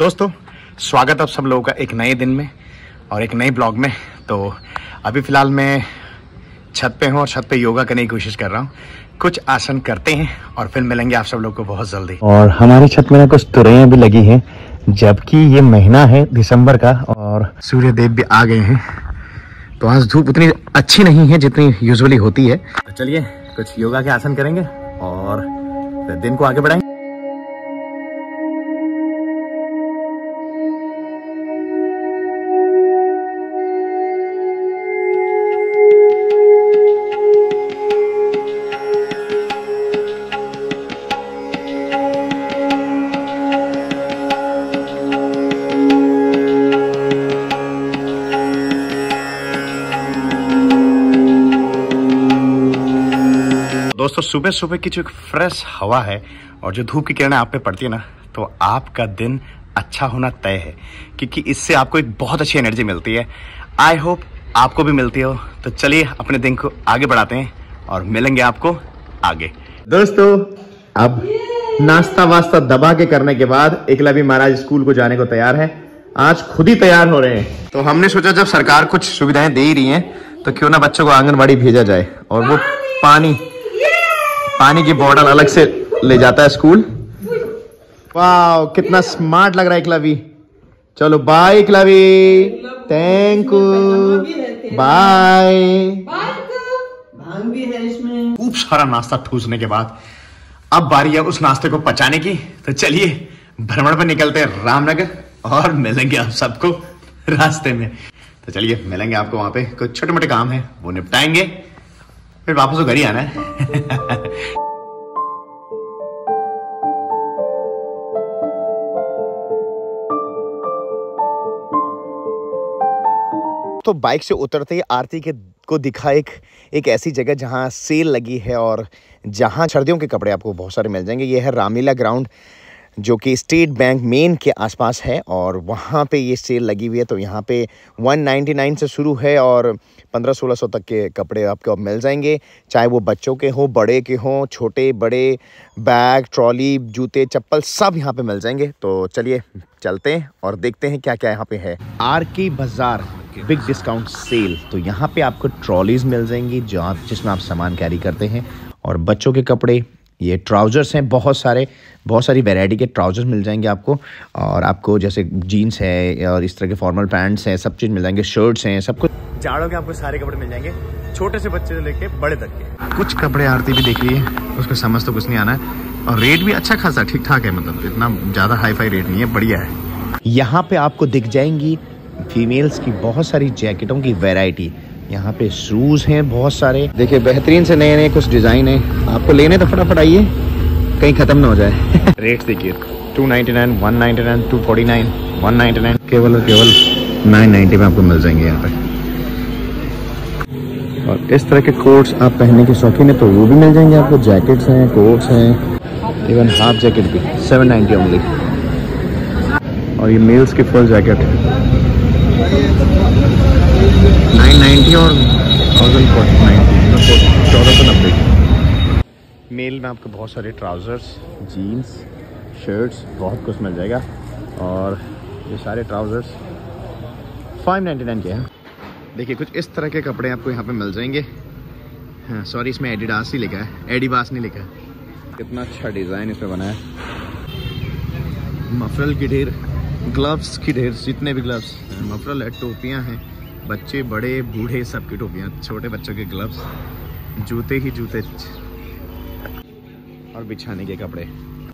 दोस्तों स्वागत आप सब लोगों का एक नए दिन में और एक नए ब्लॉग में। तो अभी फ़िलहाल मैं छत पे हूँ और छत पे योगा करने की कोशिश कर रहा हूँ। कुछ आसन करते हैं और फिर मिलेंगे आप सब लोग को बहुत जल्दी। और हमारी छत में ना कुछ तुरैयां भी लगी हैं, जबकि ये महीना है दिसंबर का और सूर्य देव भी आ गए हैं। तो आज धूप उतनी अच्छी नहीं है जितनी यूजुअली होती है। तो चलिए कुछ योगा के आसन करेंगे और फिर दिन को आगे बढ़ाएंगे। दोस्तों सुबह सुबह की जो फ्रेश हवा है और जो धूप की किरणें आप पे पड़ती है ना, तो आपका दिन अच्छा होना तय है, क्योंकि इससे आपको एक बहुत अच्छी एनर्जी मिलती है। आई होप आपको भी मिलती हो। तो चलिए अपने दिन को आगे बढ़ाते हैं और मिलेंगे आपको आगे। दोस्तों अब नाश्ता वास्ता दबा के करने के बाद एकलव्य महाराज स्कूल को जाने को तैयार है। आज खुद ही तैयार हो रहे हैं। तो हमने सोचा जब सरकार कुछ सुविधाएं दे ही रही है तो क्यों ना बच्चों को आंगनबाड़ी भेजा जाए। और वो पानी की बोतल अलग से ले जाता है स्कूल। वाह कितना स्मार्ट लग रहा है एकलव्य। चलो bye Eklavya, thank you, bye. खूब सारा नाश्ता ठूसने के बाद अब बारी है उस नाश्ते को पचाने की। तो चलिए भ्रमण पर निकलते हैं रामनगर और मिलेंगे आप सबको रास्ते में। तो चलिए मिलेंगे आपको वहां पे। कुछ छोटे मोटे काम है वो निपटाएंगे, फिर वापस तो घर ही आना है। तो बाइक से उतरते ही आरती को दिखा एक ऐसी जगह जहां सेल लगी है और जहां सर्दियों के कपड़े आपको बहुत सारे मिल जाएंगे। ये है रामलीला ग्राउंड, जो कि स्टेट बैंक मेन के आसपास है और वहाँ पे ये सेल लगी हुई है। तो यहाँ पे 199 से शुरू है और 1500-1600 तक के कपड़े आपको मिल जाएंगे, चाहे वो बच्चों के हों, बड़े के हों, छोटे बड़े, बैग, ट्रॉली, जूते, चप्पल सब यहाँ पे मिल जाएंगे। तो चलिए चलते हैं और देखते हैं क्या क्या यहाँ पे है। आर के बाजार बिग डिस्काउंट सेल। तो यहाँ पे आपको ट्रॉलीज मिल जाएंगी जिसमें आप सामान कैरी करते हैं, और बच्चों के कपड़े, ये ट्राउजर्स हैं, बहुत सारी वैरायटी के ट्राउजर्स मिल जाएंगे आपको। और आपको जैसे जीन्स है और इस तरह के फॉर्मल पैंट्स हैं, सब चीज़ मिल जाएंगे, शर्ट्स हैं, सब कुछ। जाड़ों के आपको सारे कपड़े मिल जाएंगे, छोटे से बच्चे से लेके बड़े तक के। कुछ कपड़े आरती भी देख लिए, उसको समझ तो कुछ नहीं आना है और रेट भी अच्छा खासा ठीक ठाक है, मतलब इतना ज़्यादा हाई फाई रेट नहीं है, बढ़िया है। यहाँ पे आपको दिख जाएंगी फीमेल्स की बहुत सारी जैकेटों की वैरायटी। यहाँ पे शूज हैं बहुत सारे, देखिए बेहतरीन से नए कुछ डिजाइन है। आपको लेने तो फटाफट आइए, कहीं खत्म ना हो जाए। रेट देखिए 299, 199, 249, 199, केवल 990 में आपको मिल जाएंगे यहाँ पे। और इस तरह के कोट्स आप पहनने के शौकीन है तो वो भी मिल जाएंगे आपको। जैकेट्स हैं, कोट्स हैं, इवन हाफ जैकेट भी 790 ओनली। और ये मेल्स की फुल जैकेट 990 और 1490। मेल में आपको बहुत सारे ट्राउजर्स, जीन्स, शर्ट्स, बहुत कुछ मिल जाएगा। और ये सारे ट्राउजर्स 599 के हैं। देखिए कुछ इस तरह के कपड़े आपको यहाँ पे मिल जाएंगे। हाँ सॉरी, इसमें एडिडास ही लिखा है, एडिबास नहीं लिखा है। कितना अच्छा डिज़ाइन इसमें बना है। मफरल की ढेर, ग्लव्स की ढेर, जितने भी ग्लव्स, मफरल है, टोपियाँ हैं, बच्चे बड़े बूढ़े सबकी टोपियाँ, छोटे बच्चों के ग्लव्स, जूते ही जूते और बिछाने के कपड़े।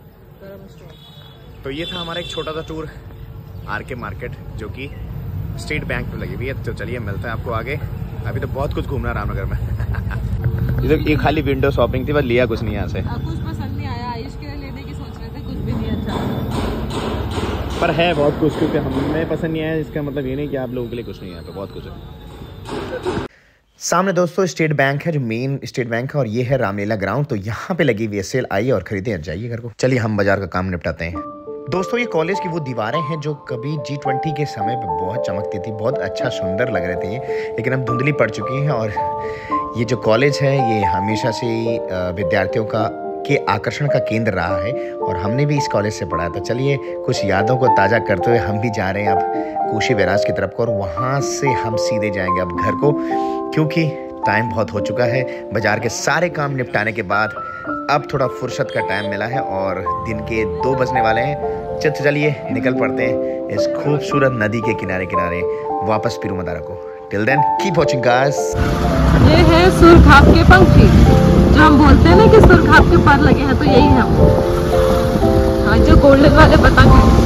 तो ये था हमारा एक छोटा सा टूर आर के मार्केट, जो कि स्टेट बैंक में लगी हुई है। तो चलिए मिलता है आपको आगे। अभी तो बहुत कुछ घूमना रामनगर में। ये खाली विंडो शॉपिंग थी, बस लिया कुछ नहीं यहाँ से। कुछ पसंद नहीं आया, आयुष के लिए लेने की सोच रहे थे, कुछ भी नहीं अच्छा, पर है बहुत कुछ, क्योंकि हमें पसंद नहीं आया इसका मतलब ये नहीं कि आप लोगों के लिए कुछ नहीं है। तो बहुत कुछ है। सामने दोस्तों स्टेट बैंक है, जो मेन स्टेट बैंक है, और ये है रामलीला ग्राउंड। तो यहाँ पे लगी हुई है सेल, आइए और खरीदें और जाइए घर को। चलिए हम बाजार का काम निपटाते हैं। दोस्तों ये कॉलेज की वो दीवारें हैं जो कभी G20 के समय पे बहुत चमकती थी, बहुत अच्छा सुंदर लग रहे थे ये, लेकिन अब धुंधली पड़ चुकी हैं। और ये जो कॉलेज है ये हमेशा से विद्यार्थियों का के आकर्षण का केंद्र रहा है और हमने भी इस कॉलेज से पढ़ा था। चलिए कुछ यादों को ताज़ा करते हुए हम भी जा रहे हैं अब कोशी बैराज की तरफ को, और वहाँ से हम सीधे जाएंगे अब घर को, क्योंकि टाइम बहुत हो चुका है। बाजार के सारे काम निपटाने के बाद अब थोड़ा फुर्सत का टाइम मिला है और दिन के 2 बजने वाले हैं। चलिए निकल पड़ते हैं इस खूबसूरत नदी के किनारे किनारे वापस पिरूमदारा को। Till then keep watching guys. ये है सुरखाब के पंखी, जो हम बोलते हैं ना कि सुरखाब के पर लगे हैं, तो यही है। हाँ, जो गोल्डन वाले पतंग हैं।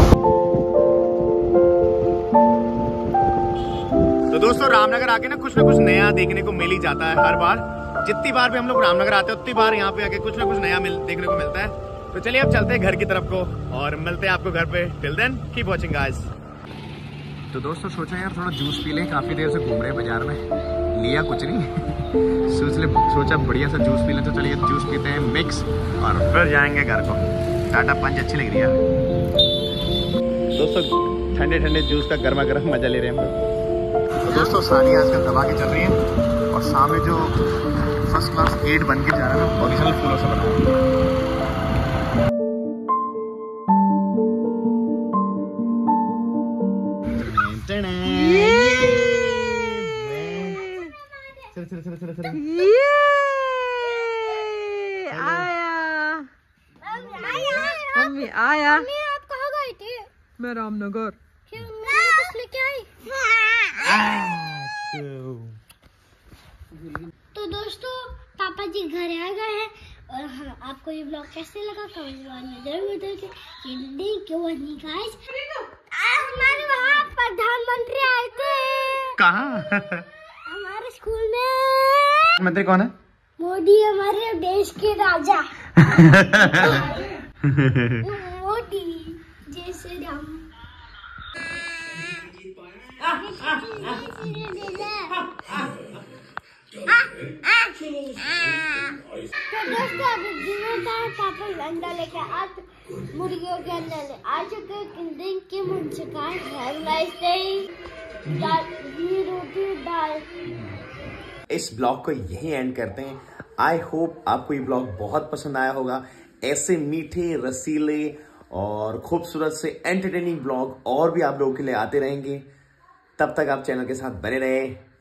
तो दोस्तों रामनगर आके ना कुछ नया देखने को मिल ही जाता है हर बार। जितनी बार भी हम लोग रामनगर आते हैं उतनी बार यहाँ पे आके कुछ ना कुछ नया देखने को मिलता है। तो चलिए अब चलते हैं घर की तरफ को और मिलते हैं आपको घर पे। Till then keep watching guys. तो दोस्तों सोचा यार थोड़ा जूस पी लें, काफ़ी देर से घूम रहे हैं बाजार में, लिया कुछ नहीं सोचा बढ़िया सा जूस पी लें। तो चलिए जूस पीते हैं मिक्स और फिर जाएंगे घर को। टाटा पंच अच्छी लग रही है दोस्तों, ठंडे ठंडे जूस का गर्मा गर्म मजा ले रहे हैं हम लोग। तो दोस्तों साड़ियाँ आजकल दबा के चल रही हैं और सामने जो फर्स्ट क्लास गेट बन के जा रहा है ना, ओरिजिनल फूलों से बना है। आया। आप कहाँ गए थे? मैं रामनगर। तो दोस्तों पापा जी घर आ गए हैं और हाँ, आपको ये ब्लॉग कैसे लगा कमेंट में जरूर बताइए। क्यों नहीं गाइस, हमारे वहाँ प्रधानमंत्री आए थे। कहाँ? हमारे स्कूल में। मंत्री कौन है? मोदी, हमारे देश के राजा। मोदी जय श्री राम। तो दोस्तों अभी दिनों का पापा अंडा लेके आज मुर्गियों के अंडा ले आ चुके दिन के मुंशिका रोटी दाल। इस ब्लॉग को यही एंड करते हैं। आई होप आपको ये ब्लॉग बहुत पसंद आया होगा। ऐसे मीठे रसीले और खूबसूरत से एंटरटेनिंग ब्लॉग और भी आप लोगों के लिए आते रहेंगे। तब तक आप चैनल के साथ बने रहे।